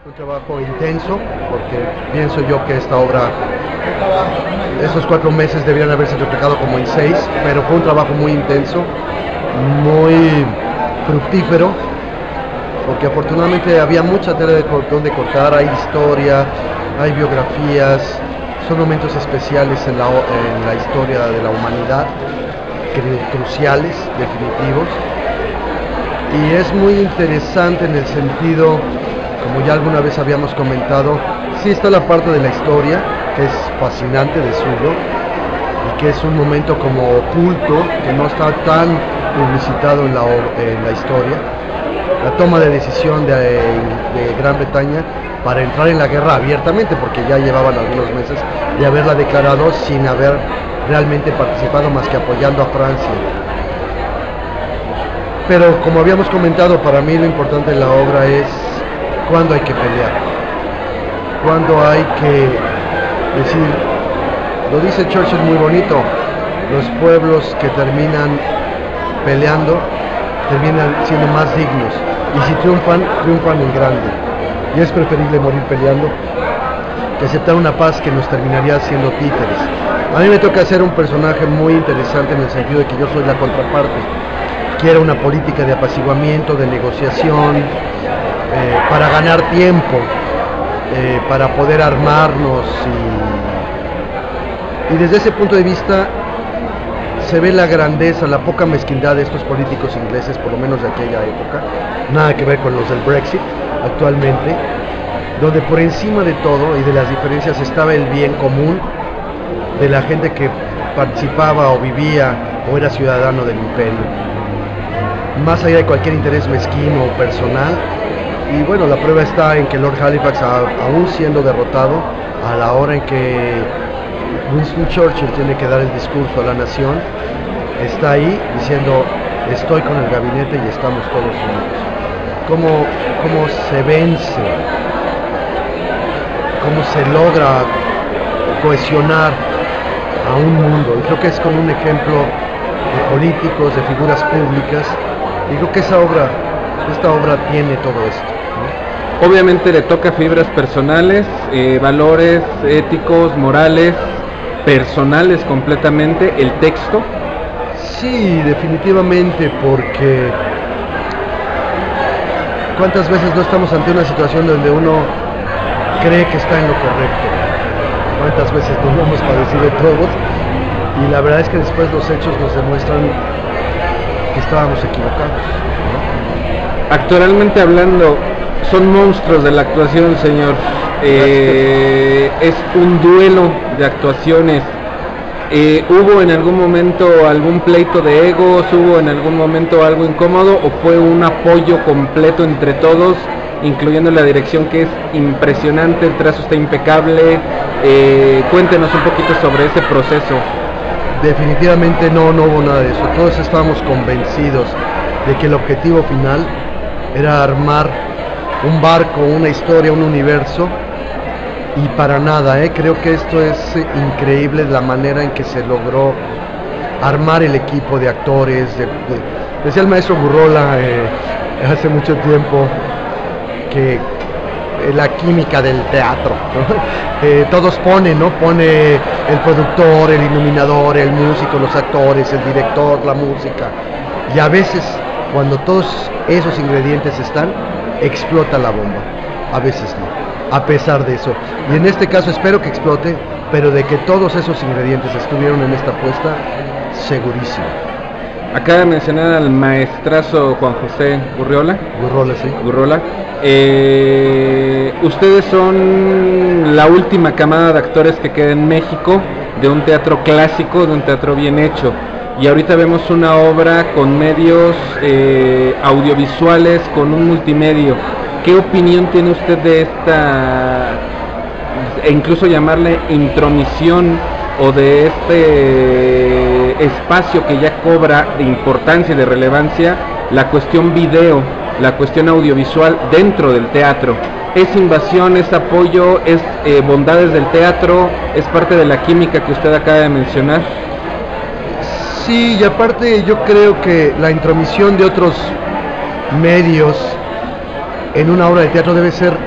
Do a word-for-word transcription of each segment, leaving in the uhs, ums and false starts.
Un trabajo intenso, porque pienso yo que esta obra, estos cuatro meses deberían haberse replicado como en seis, pero fue un trabajo muy intenso, muy fructífero, porque afortunadamente había mucha tela de donde cortar, hay historia, hay biografías, son momentos especiales en la, en la historia de la humanidad, cruciales, definitivos, y es muy interesante en el sentido, como ya alguna vez habíamos comentado, sí está la parte de la historia, que es fascinante de suyo, y que es un momento como oculto, que no está tan publicitado en la, en la historia, la toma de decisión de, de Gran Bretaña para entrar en la guerra abiertamente, porque ya llevaban algunos meses de haberla declarado sin haber realmente participado más que apoyando a Francia. Pero como habíamos comentado, para mí lo importante de la obra es cuándo hay que pelear, cuándo hay que decir, lo dice Churchill muy bonito, los pueblos que terminan peleando terminan siendo más dignos, y si triunfan, triunfan en grande, y es preferible morir peleando que aceptar una paz que nos terminaría siendo títeres. A mí me toca ser un personaje muy interesante en el sentido de que yo soy la contraparte, quiero una política de apaciguamiento, de negociación, Eh, para ganar tiempo, eh, para poder armarnos, y, y desde ese punto de vista se ve la grandeza, la poca mezquindad de estos políticos ingleses, por lo menos de aquella época, nada que ver con los del Brexit actualmente, donde por encima de todo y de las diferencias estaba el bien común de la gente que participaba o vivía o era ciudadano del imperio, más allá de cualquier interés mezquino o personal. Y bueno, la prueba está en que Lord Halifax, aún siendo derrotado, a la hora en que Winston Churchill tiene que dar el discurso a la nación, está ahí diciendo, estoy con el gabinete y estamos todos unidos. Cómo, cómo se vence, cómo se logra cohesionar a un mundo. Y creo que es con un ejemplo de políticos, de figuras públicas, y creo que esa obra, esta obra tiene todo esto. Obviamente le toca fibras personales, eh, valores éticos, morales, personales completamente, el texto. Sí, definitivamente, porque cuántas veces no estamos ante una situación donde uno cree que está en lo correcto, cuántas veces no lo hemos padecido todos, y la verdad es que después los hechos nos demuestran que estábamos equivocados, ¿no? Actualmente hablando, son monstruos de la actuación, señor. Eh, es un duelo de actuaciones. Eh, ¿Hubo en algún momento algún pleito de egos? ¿Hubo en algún momento algo incómodo? ¿O fue un apoyo completo entre todos, incluyendo la dirección, que es impresionante, el trazo está impecable? Eh, cuéntenos un poquito sobre ese proceso. Definitivamente no, no hubo nada de eso. Todos estábamos convencidos de que el objetivo final era armar un barco, una historia, un universo, y para nada, ¿eh? Creo que esto es increíble, la manera en que se logró armar el equipo de actores, de, de, decía el maestro Gurrola eh, hace mucho tiempo, que eh, la química del teatro, ¿no? eh, todos ponen, ¿no? Pone el productor, el iluminador, el músico, los actores, el director, la música, y a veces cuando todos esos ingredientes están, explota la bomba, a veces no, a pesar de eso, y en este caso espero que explote, pero de que todos esos ingredientes estuvieron en esta apuesta, segurísimo. Acaba de mencionar al maestrazo Juan José Gurriola. Gurrola, sí. Gurrola. Eh, ustedes son la última camada de actores que queda en México, de un teatro clásico, de un teatro bien hecho. Y ahorita vemos una obra con medios eh, audiovisuales, con un multimedio. ¿Qué opinión tiene usted de esta, e incluso llamarle intromisión, o de este espacio que ya cobra de importancia y de relevancia la cuestión video, la cuestión audiovisual dentro del teatro? ¿Es invasión, es apoyo, es eh, bondades del teatro, es parte de la química que usted acaba de mencionar? Sí, y aparte yo creo que la intromisión de otros medios en una obra de teatro debe ser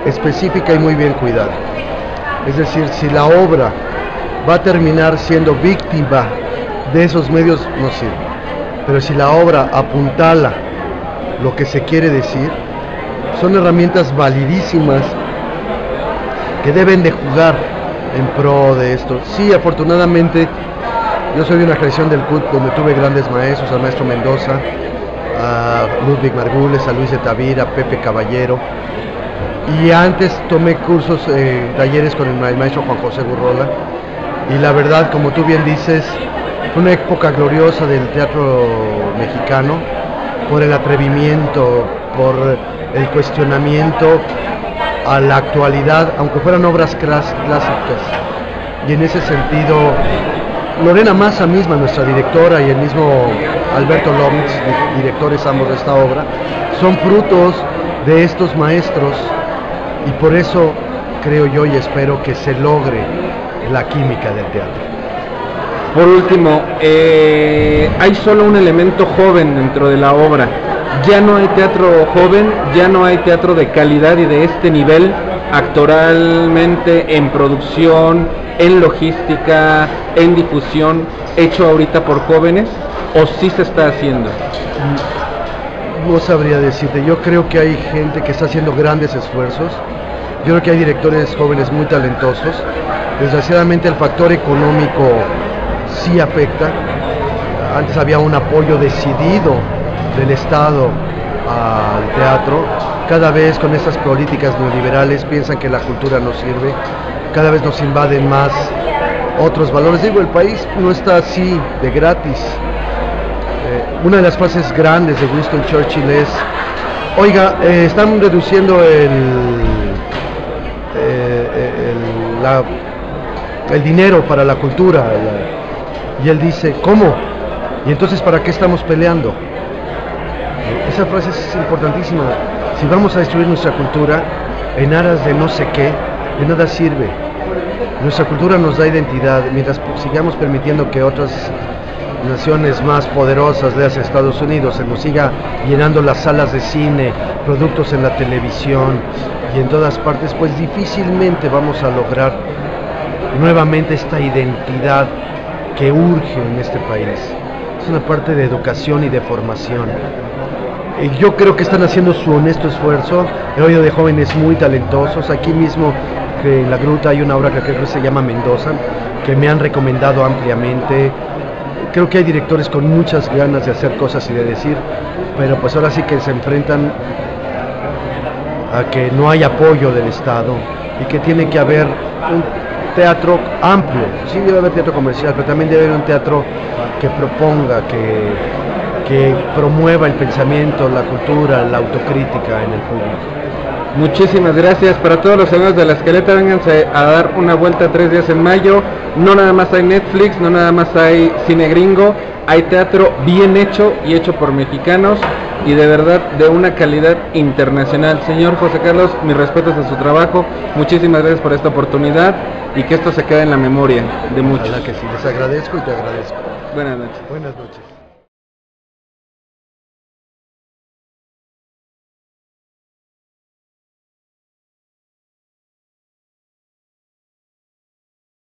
específica y muy bien cuidada. Es decir, si la obra va a terminar siendo víctima de esos medios, no sirve. Pero si la obra apuntala lo que se quiere decir, son herramientas validísimas que deben de jugar en pro de esto. Sí, afortunadamente, yo soy de una creación del C U T donde tuve grandes maestros, al maestro Mendoza, a Ludwig Margules, a Luis de Tavira, a Pepe Caballero, y antes tomé cursos, eh, talleres con el maestro Juan José Gurrola, y la verdad, como tú bien dices, fue una época gloriosa del teatro mexicano, por el atrevimiento, por el cuestionamiento a la actualidad, aunque fueran obras clásicas. Y en ese sentido, Lorena Massa misma, nuestra directora, y el mismo Alberto Lomitz, directores ambos de esta obra, son frutos de estos maestros, y por eso creo yo y espero que se logre la química del teatro. Por último, eh, hay solo un elemento joven dentro de la obra. Ya no hay teatro joven, ya no hay teatro de calidad y de este nivel, actoralmente, en producción, en logística, en difusión, hecho ahorita por jóvenes, o sí se está haciendo. No sabría decirte, yo creo que hay gente que está haciendo grandes esfuerzos, yo creo que hay directores jóvenes muy talentosos. Desgraciadamente el factor económico sí afecta. Antes había un apoyo decidido del Estado al teatro. Cada vez con estas políticas neoliberales piensan que la cultura no sirve, cada vez nos invaden más otros valores. Digo, el país no está así de gratis. Eh, una de las frases grandes de Winston Churchill es: oiga, eh, están reduciendo el, eh, el, la, el dinero para la cultura. La, y él dice, ¿cómo? Y entonces, ¿para qué estamos peleando? Esa frase es importantísima. Si vamos a destruir nuestra cultura en aras de no sé qué, de nada sirve. Nuestra cultura nos da identidad. Mientras sigamos permitiendo que otras naciones más poderosas, de Estados Unidos, se nos siga llenando las salas de cine, productos en la televisión y en todas partes, pues difícilmente vamos a lograr nuevamente esta identidad que urge en este país. Es una parte de educación y de formación. Yo creo que están haciendo su honesto esfuerzo. He oído de jóvenes muy talentosos. Aquí mismo, que en la Gruta, hay una obra que creo que se llama Mendoza, que me han recomendado ampliamente. Creo que hay directores con muchas ganas de hacer cosas y de decir, pero pues ahora sí que se enfrentan a que no hay apoyo del Estado y que tiene que haber un teatro amplio. Sí debe haber teatro comercial, pero también debe haber un teatro que proponga, que, que promueva el pensamiento, la cultura, la autocrítica en el público. Muchísimas gracias. Para todos los amigos de La Escaleta, vénganse a dar una vuelta tres días en mayo. No nada más hay Netflix, no nada más hay cine gringo, hay teatro bien hecho y hecho por mexicanos y de verdad de una calidad internacional. Señor José Carlos, mis respetos a su trabajo, muchísimas gracias por esta oportunidad y que esto se quede en la memoria de muchos. Ojalá que sí, les agradezco y te agradezco. Buenas noches. Buenas noches.